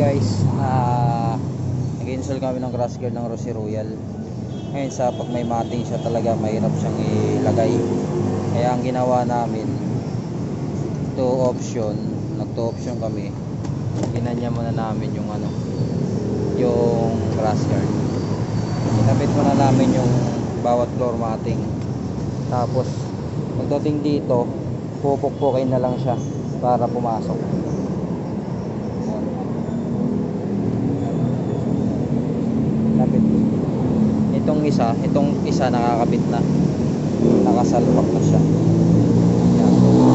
guys, nag-install kami ng crash guard ng Rossi Royal. Ngayon sa pag may mating siya talaga mahirap siyang ilagay. Kaya ang ginawa namin, nag-2 option kami. Ginanya muna namin yung yung crash guard. Kinabit muna namin yung bawat floor mating. Tapos pagdating dito, pupukpukin na lang siya para pumasok. Kapit. Itong isa nakakabit na. Nakasalpak na siya. Yan.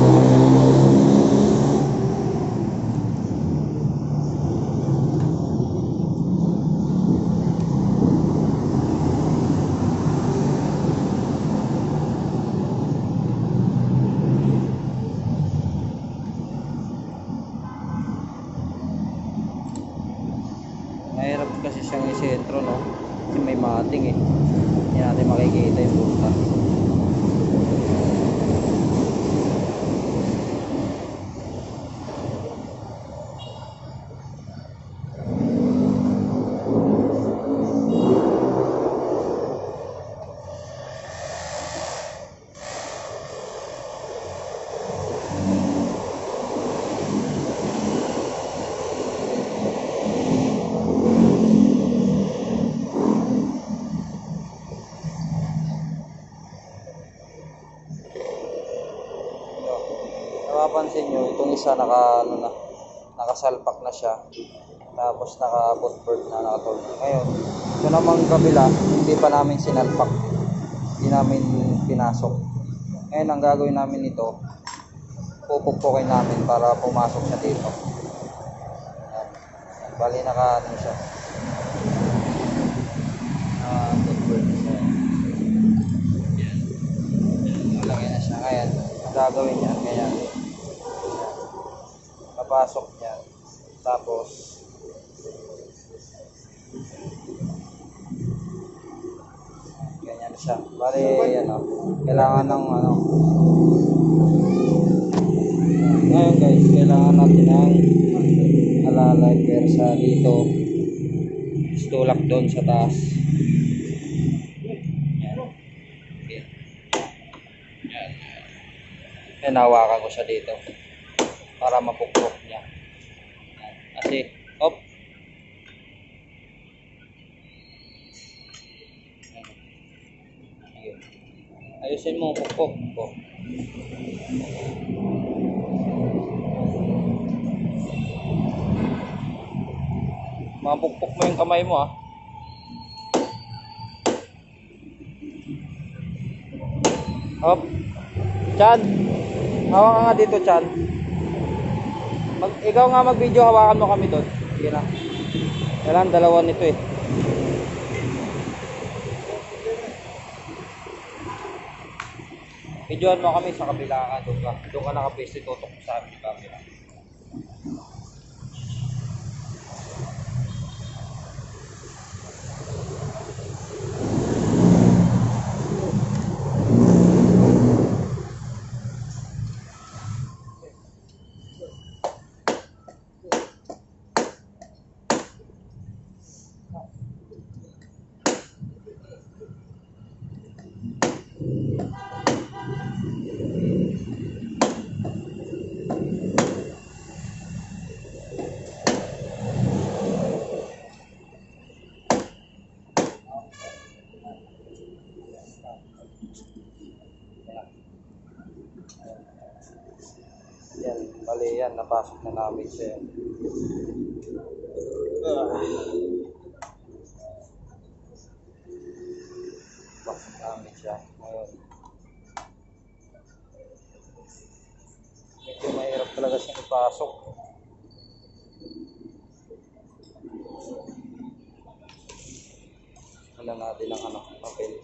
Mahirap kasi siyang isentro, no? Kasi may mating eh. Hindi natin makikita yung punta. Napapansin nyo, itong isa nakasalpak na siya. Tapos naka-bootbird na, naka-torn. Ngayon, ito namang kabila, hindi pa namin sinalpak. Hindi namin pinasok. Ngayon, ang gagawin namin ito, pupukpukin namin para pumasok siya dito. Ayan. Bali, siya. Bootbird siya. Ayan. Malagay na siya. Ngayon, ang gagawin niya, kaya napasok niya, tapos ganyan siya. Bali kailangan ng ngayon guys, kailangan natin ng alalay persa dito, tulak doon sa taas. Yan. Okay. Yan, hawakan ko siya dito para mapukpok niya. Kasi, ayusin mo, pukpok. Mapukpok mo yung kamay mo, Chan, hawak ka nga dito, Chan. Ikaw nga mag-video, hawakan mo kami doon. Sige na. Kailangan dalawa nito eh. Videoan mo kami sa kabila ka. Doon ka naka-paste, tutok sa amin camera. Yan, bali yan, napasok na namin siya. Pasok namin siya. Ngayon, medyo mahirap talaga siyang ipasok. Wala natin ang papel.